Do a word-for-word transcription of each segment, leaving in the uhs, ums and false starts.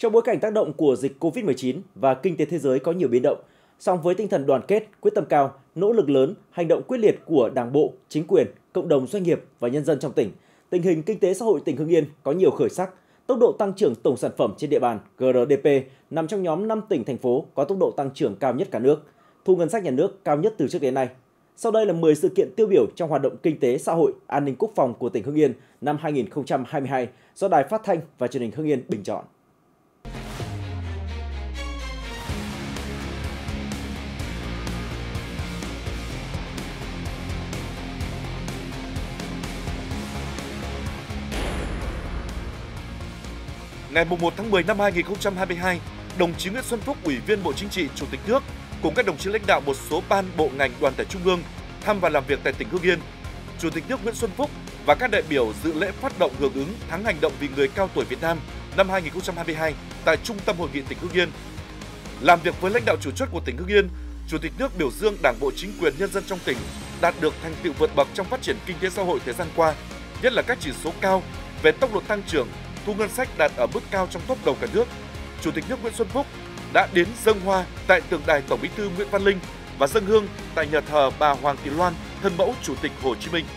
Trong bối cảnh tác động của dịch Covid mười chín và kinh tế thế giới có nhiều biến động, song với tinh thần đoàn kết, quyết tâm cao, nỗ lực lớn, hành động quyết liệt của Đảng bộ, chính quyền, cộng đồng doanh nghiệp và nhân dân trong tỉnh, tình hình kinh tế xã hội tỉnh Hưng Yên có nhiều khởi sắc. Tốc độ tăng trưởng tổng sản phẩm trên địa bàn G R D P nằm trong nhóm năm tỉnh thành phố có tốc độ tăng trưởng cao nhất cả nước, thu ngân sách nhà nước cao nhất từ trước đến nay. Sau đây là mười sự kiện tiêu biểu trong hoạt động kinh tế xã hội, an ninh quốc phòng của tỉnh Hưng Yên năm hai nghìn không trăm hai mươi hai do Đài Phát thanh và Truyền hình Hưng Yên bình chọn. Ngày một tháng mười năm hai nghìn không trăm hai mươi hai, đồng chí Nguyễn Xuân Phúc, Ủy viên Bộ Chính trị, Chủ tịch nước cùng các đồng chí lãnh đạo một số ban bộ ngành đoàn thể trung ương thăm và làm việc tại tỉnh Hưng Yên. Chủ tịch nước Nguyễn Xuân Phúc và các đại biểu dự lễ phát động hưởng ứng tháng hành động vì người cao tuổi Việt Nam năm hai nghìn không trăm hai mươi hai tại Trung tâm Hội nghị tỉnh Hưng Yên. Làm việc với lãnh đạo chủ chốt của tỉnh Hưng Yên, Chủ tịch nước biểu dương Đảng bộ, chính quyền, nhân dân trong tỉnh đạt được thành tựu vượt bậc trong phát triển kinh tế xã hội thời gian qua, nhất là các chỉ số cao về tốc độ tăng trưởng, thu ngân sách đạt ở mức cao trong top đầu cả nước. Chủ tịch nước Nguyễn Xuân Phúc đã đến dâng hoa tại tượng đài Tổng Bí thư Nguyễn Văn Linh và dâng hương tại nhà thờ bà Hoàng Thị Loan, thân mẫu Chủ tịch Hồ Chí Minh.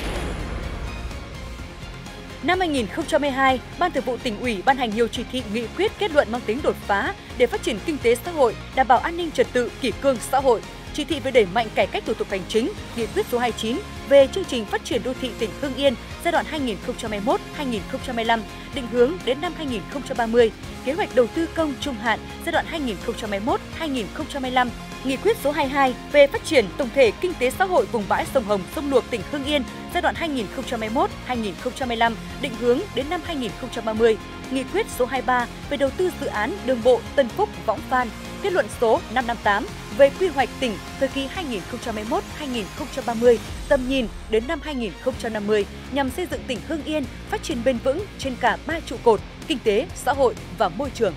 Năm hai nghìn không trăm hai mươi hai, Ban Thường vụ Tỉnh ủy ban hành nhiều chỉ thị, nghị quyết, kết luận mang tính đột phá để phát triển kinh tế xã hội, đảm bảo an ninh trật tự, kỷ cương xã hội. Chỉ thị về đẩy mạnh cải cách thủ tục hành chính, nghị quyết số hai mươi chín về chương trình phát triển đô thị tỉnh Hưng Yên giai đoạn hai nghìn không trăm hai mươi mốt đến hai nghìn không trăm hai mươi lăm, định hướng đến năm hai nghìn không trăm ba mươi, kế hoạch đầu tư công trung hạn giai đoạn hai nghìn không trăm hai mươi mốt đến hai nghìn không trăm hai mươi lăm, nghị quyết số hai mươi hai về phát triển tổng thể kinh tế xã hội vùng bãi sông Hồng, sông Luộc tỉnh Hưng Yên giai đoạn hai nghìn không trăm hai mươi mốt đến hai nghìn không trăm hai mươi lăm, định hướng đến năm hai nghìn không trăm ba mươi, nghị quyết số hai mươi ba về đầu tư dự án đường bộ Tân Phúc - Võng Phan, kết luận số năm trăm năm mươi tám về quy hoạch tỉnh thời kỳ hai nghìn không trăm hai mươi mốt đến hai nghìn không trăm ba mươi, tầm nhìn đến năm hai nghìn không trăm năm mươi nhằm xây dựng tỉnh Hưng Yên phát triển bền vững trên cả ba trụ cột kinh tế, xã hội và môi trường.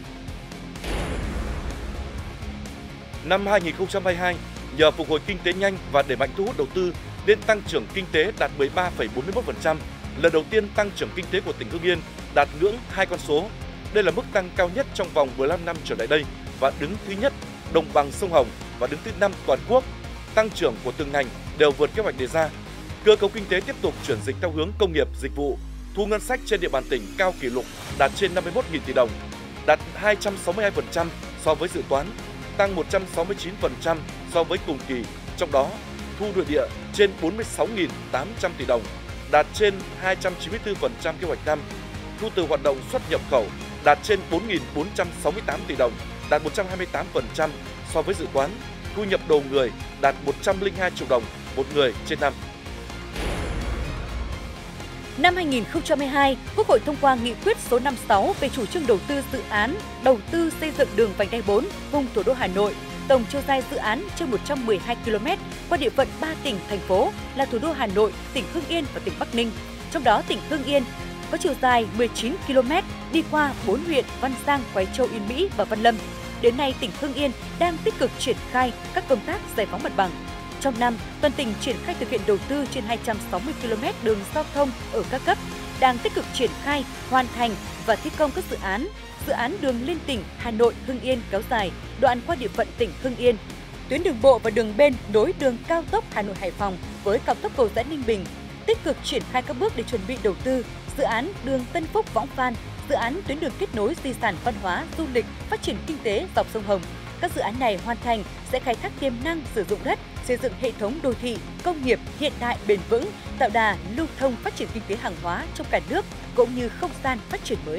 Năm hai nghìn không trăm hai mươi hai, nhờ phục hồi kinh tế nhanh và đẩy mạnh thu hút đầu tư nên tăng trưởng kinh tế đạt mười ba phẩy bốn mươi mốt phần trăm, lần đầu tiên tăng trưởng kinh tế của tỉnh Hưng Yên đạt ngưỡng hai con số. Đây là mức tăng cao nhất trong vòng mười lăm năm trở lại đây và đứng thứ nhất đồng bằng sông Hồng và đứng thứ năm toàn quốc. Tăng trưởng của từng ngành đều vượt kế hoạch đề ra. Cơ cấu kinh tế tiếp tục chuyển dịch theo hướng công nghiệp, dịch vụ. Thu ngân sách trên địa bàn tỉnh cao kỷ lục đạt trên năm mươi mốt nghìn tỷ đồng, đạt hai trăm sáu mươi hai phần trăm so với dự toán, tăng một trăm sáu mươi chín phần trăm so với cùng kỳ. Trong đó, thu nội địa trên bốn mươi sáu nghìn tám trăm tỷ đồng, đạt trên hai trăm chín mươi tư phần trăm kế hoạch năm. Thu từ hoạt động xuất nhập khẩu đạt trên bốn nghìn bốn trăm sáu mươi tám tỷ đồng, đạt một trăm hai mươi tám phần trăm so với dự toán. Thu nhập đầu người đạt một trăm lẻ hai triệu đồng một người trên năm. Năm hai nghìn không trăm hai mươi hai, Quốc hội thông qua nghị quyết số năm mươi sáu về chủ trương đầu tư dự án đầu tư xây dựng đường vành đai bốn vùng thủ đô Hà Nội. Tổng chiều dài dự án trên một trăm mười hai ki lô mét qua địa phận ba tỉnh, thành phố là thủ đô Hà Nội, tỉnh Hưng Yên và tỉnh Bắc Ninh. Trong đó, tỉnh Hưng Yên có chiều dài mười chín ki lô mét đi qua bốn huyện Văn Giang, Khoái Châu, Yên Mỹ và Văn Lâm. Đến nay, tỉnh Hưng Yên đang tích cực triển khai các công tác giải phóng mặt bằng. Trong năm, toàn tỉnh triển khai thực hiện đầu tư trên hai trăm sáu mươi ki lô mét đường giao thông ở các cấp, đang tích cực triển khai, hoàn thành và thi công các dự án. Dự án đường liên tỉnh Hà Nội - Hưng Yên kéo dài đoạn qua địa phận tỉnh Hưng Yên, tuyến đường bộ và đường bên nối đường cao tốc Hà Nội - Hải Phòng với cao tốc Cầu Giẽ - Ninh Bình, tích cực triển khai các bước để chuẩn bị đầu tư dự án đường Tân Phúc - Võng Phan, dự án tuyến đường kết nối di sản văn hóa, du lịch, phát triển kinh tế dọc sông Hồng. Các dự án này hoàn thành sẽ khai thác tiềm năng sử dụng đất, xây dựng hệ thống đô thị, công nghiệp hiện đại bền vững, tạo đà lưu thông phát triển kinh tế hàng hóa trong cả nước cũng như không gian phát triển mới.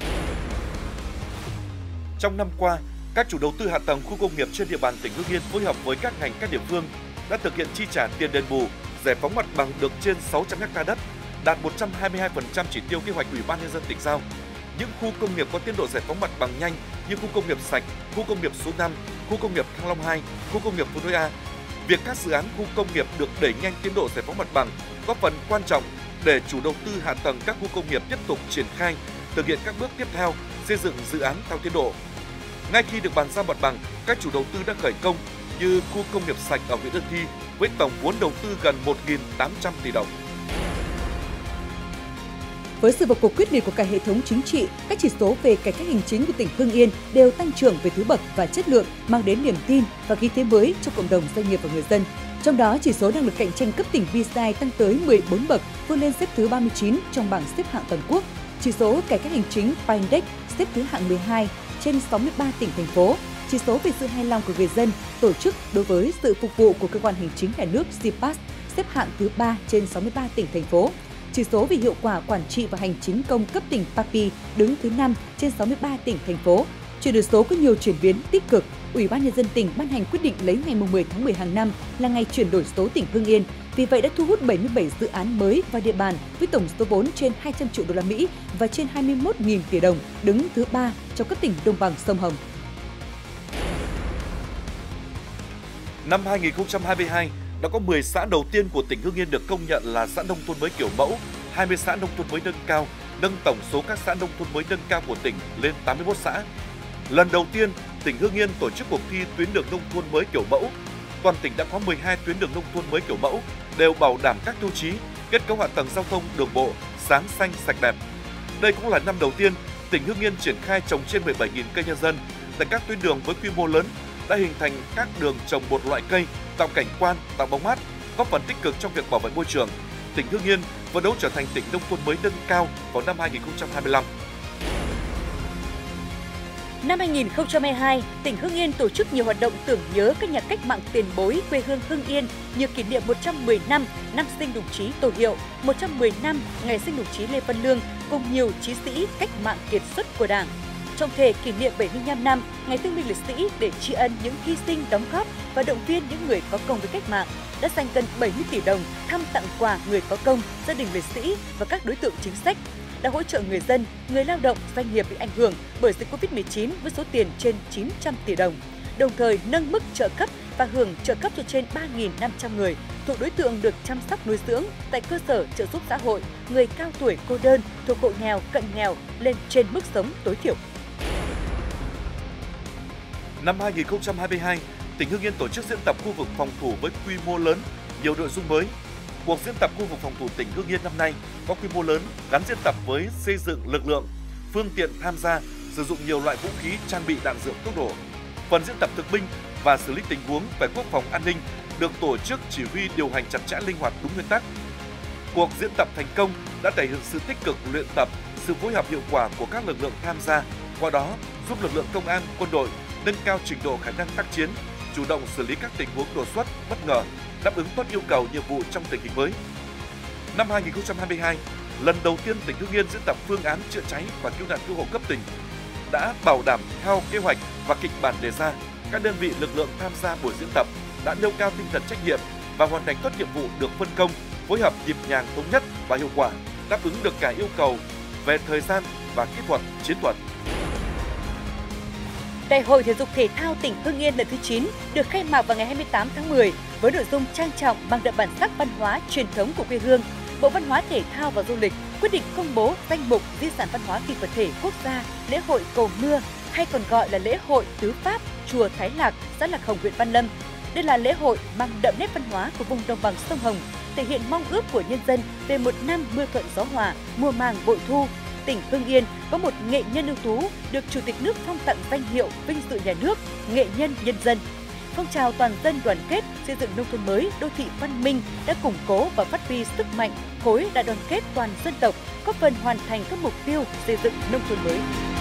Trong năm qua, các chủ đầu tư hạ tầng khu công nghiệp trên địa bàn tỉnh Hưng Yên phối hợp với các ngành các địa phương đã thực hiện chi trả tiền đền bù, giải phóng mặt bằng được trên sáu trăm héc ta đất, đạt một trăm hai mươi hai phần trăm chỉ tiêu kế hoạch Ủy ban nhân dân tỉnh giao. Những khu công nghiệp có tiến độ giải phóng mặt bằng nhanh như khu công nghiệp Sạch, khu công nghiệp số năm, khu công nghiệp Thăng Long hai, khu công nghiệp Phú Đô A. Việc các dự án khu công nghiệp được đẩy nhanh tiến độ giải phóng mặt bằng góp phần quan trọng để chủ đầu tư hạ tầng các khu công nghiệp tiếp tục triển khai, thực hiện các bước tiếp theo, xây dựng dự án theo tiến độ. Ngay khi được bàn giao mặt bằng, các chủ đầu tư đã khởi công như khu công nghiệp Sạch ở huyện Ân Thi với tổng vốn đầu tư gần một nghìn tám trăm tỷ đồng. Với sự vào cuộc quyết liệt của cả hệ thống chính trị, các chỉ số về cải cách hành chính của tỉnh Hưng Yên đều tăng trưởng về thứ bậc và chất lượng, mang đến niềm tin và khí thế mới cho cộng đồng doanh nghiệp và người dân. Trong đó, chỉ số năng lực cạnh tranh cấp tỉnh bê xê i tăng tới mười bốn bậc, vươn lên xếp thứ ba mươi chín trong bảng xếp hạng toàn quốc. Chỉ số cải cách hành chính pê i Index xếp thứ hạng mười hai trên sáu mươi ba tỉnh thành phố. Chỉ số về sự hài lòng của người dân, tổ chức đối với sự phục vụ của cơ quan hành chính nhà nước xê pê a ét xếp hạng thứ ba trên sáu mươi ba tỉnh thành phố. Chỉ số về hiệu quả quản trị và hành chính công cấp tỉnh pê a pê i đứng thứ năm trên sáu mươi ba tỉnh thành phố. Chuyển đổi số có nhiều chuyển biến tích cực. Ủy ban Nhân dân tỉnh ban hành quyết định lấy ngày mười tháng mười hàng năm là ngày chuyển đổi số tỉnh Hưng Yên. Vì vậy đã thu hút bảy mươi bảy dự án mới vào địa bàn với tổng số vốn trên hai trăm triệu đô la Mỹ và trên hai mươi mốt nghìn tỷ đồng, đứng thứ ba trong các tỉnh đồng bằng sông Hồng. Năm hai nghìn không trăm hai mươi hai, đã có mười xã đầu tiên của tỉnh Hưng Yên được công nhận là xã nông thôn mới kiểu mẫu, hai mươi xã nông thôn mới nâng cao, nâng tổng số các xã nông thôn mới nâng cao của tỉnh lên tám mươi mốt xã. Lần đầu tiên, tỉnh Hưng Yên tổ chức cuộc thi tuyến đường nông thôn mới kiểu mẫu. Toàn tỉnh đã có mười hai tuyến đường nông thôn mới kiểu mẫu, đều bảo đảm các tiêu chí, kết cấu hạ tầng giao thông, đường bộ, sáng xanh, sạch đẹp. Đây cũng là năm đầu tiên, tỉnh Hưng Yên triển khai trồng trên mười bảy nghìn cây nhân dân tại các tuyến đường với quy mô lớn, đã hình thành các đường trồng một loại cây, tạo cảnh quan, tạo bóng mát, góp phần tích cực trong việc bảo vệ môi trường. Tỉnh Hưng Yên phấn đấu trở thành tỉnh nông thôn mới nâng cao vào năm hai nghìn không trăm hai mươi lăm. Năm hai nghìn không trăm hai mươi hai, tỉnh Hưng Yên tổ chức nhiều hoạt động tưởng nhớ các nhà cách mạng tiền bối quê hương Hưng Yên như kỷ niệm một trăm mười năm năm sinh đồng chí Tô Hiệu, một trăm mười năm ngày sinh đồng chí Lê Văn Lương cùng nhiều chí sĩ cách mạng kiệt xuất của Đảng. Trong thể kỷ niệm bảy mươi lăm năm ngày thương binh liệt sĩ để tri ân những hy sinh đóng góp và động viên những người có công với cách mạng, đã dành gần bảy mươi tỷ đồng thăm tặng quà người có công, gia đình liệt sĩ và các đối tượng chính sách, đã hỗ trợ người dân, người lao động, doanh nghiệp bị ảnh hưởng bởi dịch Covid mười chín với số tiền trên chín trăm tỷ đồng, đồng thời nâng mức trợ cấp và hưởng trợ cấp cho trên ba nghìn năm trăm người thuộc đối tượng được chăm sóc nuôi dưỡng tại cơ sở trợ giúp xã hội, người cao tuổi cô đơn thuộc hộ nghèo, cận nghèo lên trên mức sống tối thiểu. Năm hai nghìn không trăm hai mươi hai, tỉnh Hưng Yên tổ chức diễn tập khu vực phòng thủ với quy mô lớn, nhiều nội dung mới. Cuộc diễn tập khu vực phòng thủ tỉnh Hưng Yên năm nay có quy mô lớn, gắn diễn tập với xây dựng lực lượng, phương tiện tham gia, sử dụng nhiều loại vũ khí, trang bị đạn dược thuốc nổ. Phần diễn tập thực binh và xử lý tình huống về quốc phòng an ninh được tổ chức chỉ huy điều hành chặt chẽ, linh hoạt, đúng nguyên tắc. Cuộc diễn tập thành công đã thể hiện sự tích cực luyện tập, sự phối hợp hiệu quả của các lực lượng tham gia, qua đó giúp lực lượng công an, quân đội nâng cao trình độ khả năng tác chiến, chủ động xử lý các tình huống đột xuất, bất ngờ, đáp ứng tốt yêu cầu nhiệm vụ trong tình hình mới. Năm hai nghìn không trăm hai mươi hai, lần đầu tiên tỉnh Hưng Yên diễn tập phương án chữa cháy và cứu nạn cứu hộ cấp tỉnh, đã bảo đảm theo kế hoạch và kịch bản đề ra. Các đơn vị lực lượng tham gia buổi diễn tập đã nêu cao tinh thần trách nhiệm và hoàn thành tốt nhiệm vụ được phân công, phối hợp nhịp nhàng, thống nhất và hiệu quả, đáp ứng được cả yêu cầu về thời gian và kỹ thuật, chiến thuật. Đại hội thể dục thể thao tỉnh Hưng Yên lần thứ chín được khai mạc vào ngày hai mươi tám tháng mười với nội dung trang trọng mang đậm bản sắc văn hóa truyền thống của quê hương. Bộ Văn hóa, Thể thao và Du lịch quyết định công bố danh mục di sản văn hóa phi vật thể quốc gia lễ hội Cầu Mưa, hay còn gọi là lễ hội Tứ Pháp chùa Thái Lạc, xã Lạc Hồng, huyện Văn Lâm. Đây là lễ hội mang đậm nét văn hóa của vùng đồng bằng sông Hồng, thể hiện mong ước của nhân dân về một năm mưa thuận gió hòa, mùa màng bội thu. Tỉnh Hưng Yên có một nghệ nhân ưu tú được Chủ tịch nước phong tặng danh hiệu vinh dự nhà nước nghệ nhân nhân dân. Phong trào toàn dân đoàn kết xây dựng nông thôn mới, đô thị văn minh đã củng cố và phát huy sức mạnh khối đại đoàn kết toàn dân tộc, góp phần hoàn thành các mục tiêu xây dựng nông thôn mới.